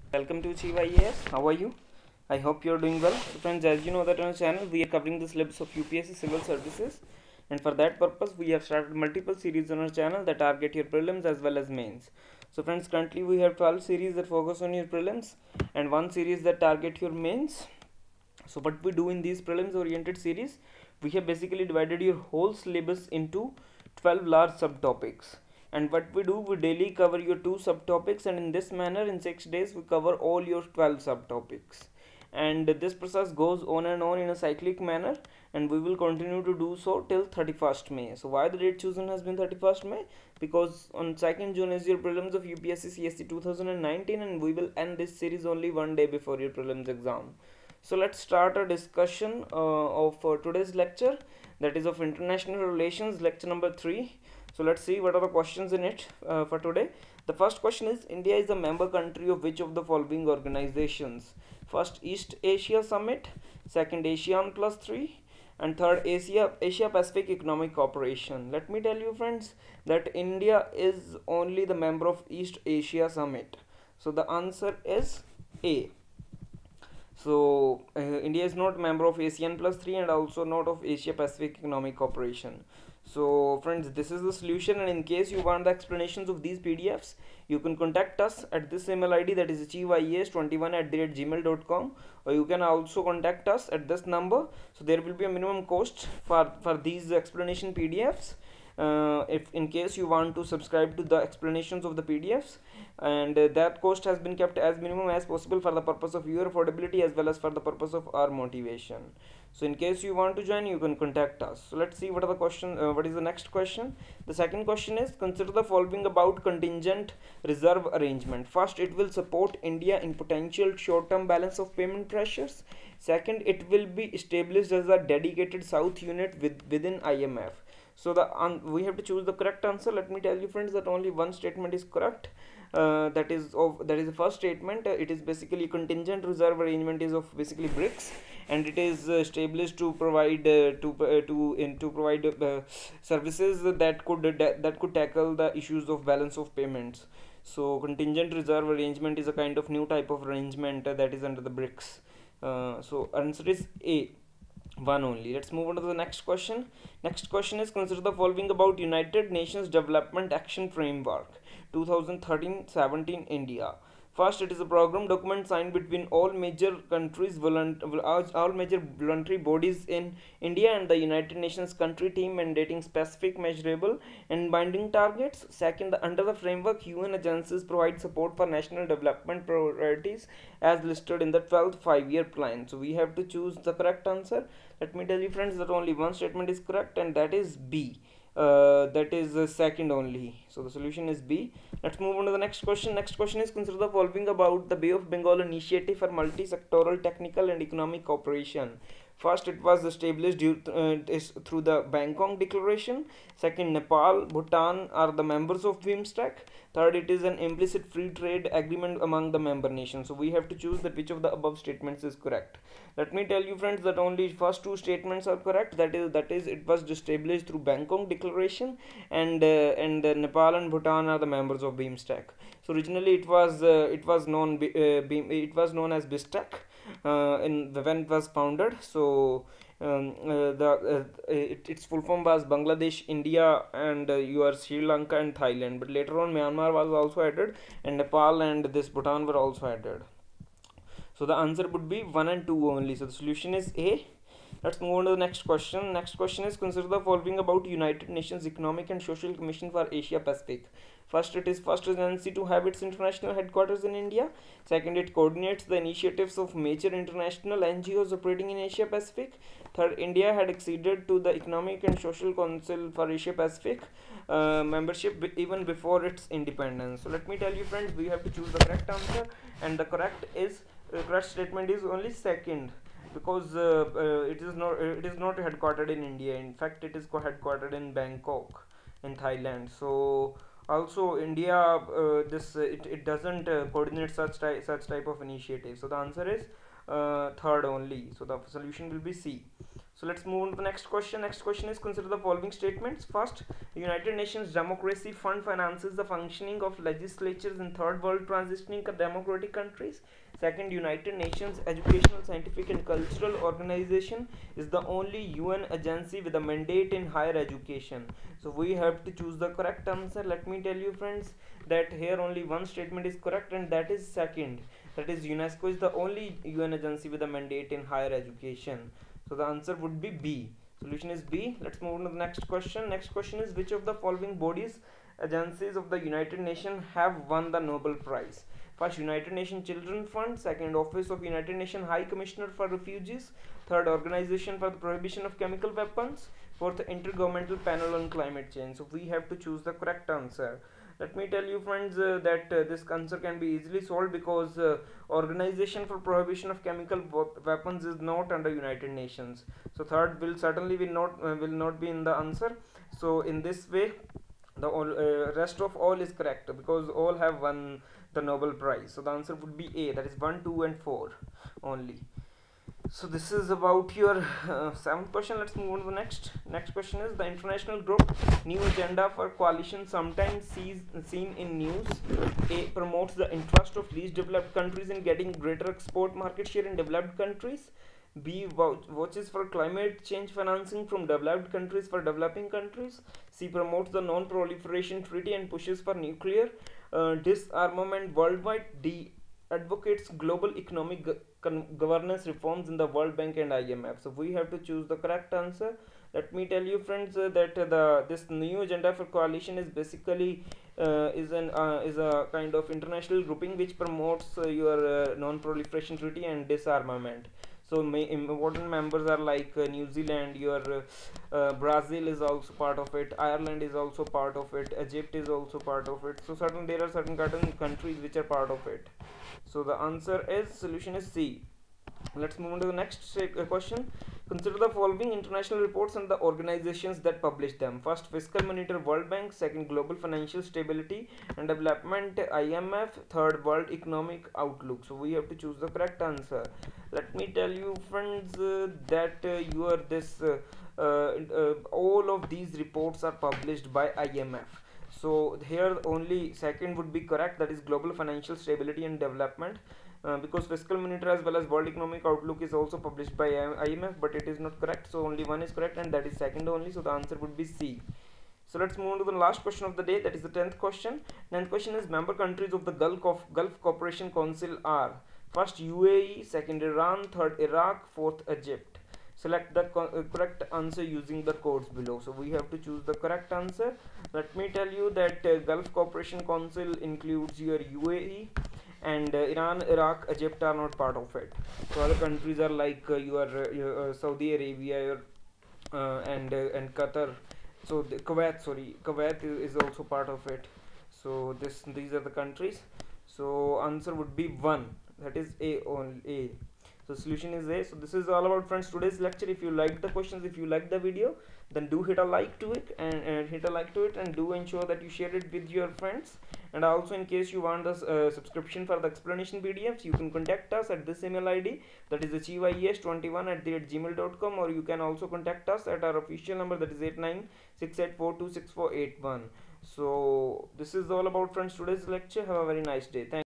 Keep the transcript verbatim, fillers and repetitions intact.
Welcome to Achieve I A S. How are you? I hope you're doing well. So friends, as you know that on our channel we are covering the syllabus of U P S C Civil Services, and for that purpose we have started multiple series on our channel that target your prelims as well as mains. So friends, currently we have twelve series that focus on your prelims and one series that target your mains. So what we do in these prelims oriented series, we have basically divided your whole syllabus into twelve large subtopics, and what we do, we daily cover your two subtopics, and in this manner in six days we cover all your twelve subtopics, and this process goes on and on in a cyclic manner, and we will continue to do so till thirty-first May. So why the date chosen has been thirty-first May? Because on second June is your prelims of U P S C C S C two thousand nineteen, and we will end this series only one day before your prelims exam. So let's start a discussion uh, of uh, today's lecture, that is of international relations, lecture number three. So let's see what are the questions in it uh, for today. The first question is, India is a member country of which of the following organizations? First, East Asia Summit, second, ASEAN Plus three, and third, Asia Asia Pacific Economic Cooperation. Let me tell you friends that India is only the member of East Asia Summit. So the answer is A. So uh, India is not member of ASEAN Plus three and also not of Asia Pacific Economic Cooperation. So friends, this is the solution, and in case you want the explanations of these P D Fs, you can contact us at this email I D, that is achieve I A S twenty-one at the rate gmail dot com, or you can also contact us at this number. So there will be a minimum cost for, for these explanation P D Fs. Uh, if in case you want to subscribe to the explanations of the P D Fs, and uh, that cost has been kept as minimum as possible for the purpose of your affordability as well as for the purpose of our motivation. So in case you want to join, you can contact us. So let's see what are the question uh, what is the next question. The second question is, consider the following about contingent reserve arrangement. First, it will support India in potential short term balance of payment pressures. Second, it will be established as a dedicated south unit with, within I M F. So the um, we have to choose the correct answer. Let me tell you friends that only one statement is correct. Uh, that is of that is the first statement. Uh, it is basically contingent reserve arrangement is of basically BRICS, and it is uh, established to provide uh, to uh, to in to provide uh, services that could uh, that could tackle the issues of balance of payments. So contingent reserve arrangement is a kind of new type of arrangement uh, that is under the BRICS. Uh, so answer is A, one only. Let's move on to the next question. Next question is, consider the following about United Nations Development Action Framework twenty thirteen seventeen India. First, it is a program document signed between all major countries, all major voluntary bodies in India and the United Nations country team, mandating specific, measurable, and binding targets. Second, under the framework, U N agencies provide support for national development priorities as listed in the twelfth five-year plan. So we have to choose the correct answer. Let me tell you friends that only one statement is correct, and that is B. Uh, that is uh, second only. So the solution is B. Let's move on to the next question. Next question is, consider the following about the Bay of Bengal initiative for multi-sectoral technical and economic cooperation. First, it was established due, uh, is through the Bangkok Declaration. Second, Nepal, Bhutan are the members of BIMSTEC. Third, it is an implicit free trade agreement among the member nations. So we have to choose that which of the above statements is correct. Let me tell you friends that only first two statements are correct. That is that is it was established through Bangkok Declaration, and uh, and uh, Nepal and Bhutan are the members of BIMSTEC. So originally it was uh, it was known uh, it was known as BISTEC uh, in when it was founded. So um, uh, the uh, it, its full form was Bangladesh, India, and uh, your Sri Lanka and Thailand. But later on, Myanmar was also added, and Nepal and this Bhutan were also added. So the answer would be one and two only. So the solution is A. Let's move on to the next question. Next question is, consider the following about United Nations Economic and Social Commission for Asia Pacific. First, it is first agency to have its international headquarters in India. Second, it coordinates the initiatives of major international N G Os operating in Asia Pacific. Third, India had acceded to the Economic and Social Council for Asia Pacific uh, membership even before its independence. So let me tell you friends, we have to choose the correct answer, and the correct is uh, correct statement is only second, because uh, uh, it is not uh, it is not headquartered in India. In fact, it is headquartered in Bangkok in Thailand. So also India uh, this uh, it, it doesn't uh, coordinate such type such type of initiative. So the answer is uh, third only. So the solution will be C. So let's move on to the next question. Next question is, consider the following statements. First, the United Nations Democracy Fund finances the functioning of legislatures in third world transitioning democratic countries. Second, United Nations Educational, Scientific and Cultural Organization is the only U N agency with a mandate in higher education. So we have to choose the correct answer. Let me tell you friends that here only one statement is correct, and that is second. That is, UNESCO is the only U N agency with a mandate in higher education. So the answer would be B. Solution is B. Let's move on to the next question. Next question is, which of the following bodies, agencies of the United Nations have won the Nobel Prize? First, United Nations Children Fund. Second, Office of United Nations High Commissioner for Refugees. Third, Organization for the Prohibition of Chemical Weapons. Fourth, Intergovernmental Panel on Climate Change. So we have to choose the correct answer. Let me tell you friends uh, that uh, this answer can be easily solved, because uh, Organization for Prohibition of Chemical Weapons is not under United Nations. So third will certainly will not uh, will not be in the answer. So in this way, the all, uh, rest of all is correct, because all have won the Nobel Prize. So the answer would be A, that is one, two and four only. So this is about your uh, seventh question. Let's move on to the next. Next question is, the international group New Agenda for Coalition, sometimes sees, seen in news, A, promotes the interest of least developed countries in getting greater export market share in developed countries. B, watches for climate change financing from developed countries for developing countries. C, promotes the non-proliferation treaty and pushes for nuclear uh, disarmament worldwide. D, advocates global economic governance reforms in the World Bank and I M F. So we have to choose the correct answer. Let me tell you friends uh, that uh, the this new agenda for coalition is basically uh, is an uh, is a kind of international grouping which promotes uh, your uh, non-proliferation treaty and disarmament. So may, important members are like uh, New Zealand, your uh, uh, Brazil is also part of it, Ireland is also part of it, Egypt is also part of it. So certain there are certain countries which are part of it. So the answer is, solution is C. Let's move on to the next question. Consider the following international reports and the organizations that publish them. First, Fiscal Monitor, World Bank. Second, Global Financial Stability and Development, I M F. Third, World Economic Outlook. So we have to choose the correct answer. Let me tell you friends uh, that uh, you are this uh, uh, uh, all of these reports are published by I M F. So here only second would be correct, that is Global Financial Stability and Development, uh, because Fiscal Monitor as well as World Economic Outlook is also published by I M F, but it is not correct. So only one is correct, and that is second only. So the answer would be C. So let's move on to the last question of the day, that is the tenth question. tenth question is, member countries of the Gulf of Gulf Cooperation Council are first U A E, second Iran, third Iraq, fourth Egypt. Select the co uh, correct answer using the codes below. So we have to choose the correct answer. Let me tell you that uh, Gulf Cooperation Council includes your U A E, and uh, Iran, Iraq, Egypt are not part of it. So other countries are like uh, your, uh, your uh, Saudi Arabia, your, uh, and uh, and Qatar. So the Kuwait, sorry, Kuwait is also part of it. So this these are the countries. So answer would be one. That is A only A. So solution is A. So this is all about friends today's lecture. If you liked the questions, if you liked the video, then do hit a like to it and, and hit a like to it and do ensure that you share it with your friends. And also, in case you want the uh, subscription for the explanation P D Fs, you can contact us at this email I D, that is achieveies twenty-one at the rate gmail dot com, or you can also contact us at our official number, that is eight nine six eight four two six four eight one. So this is all about friends today's lecture. Have a very nice day. Thank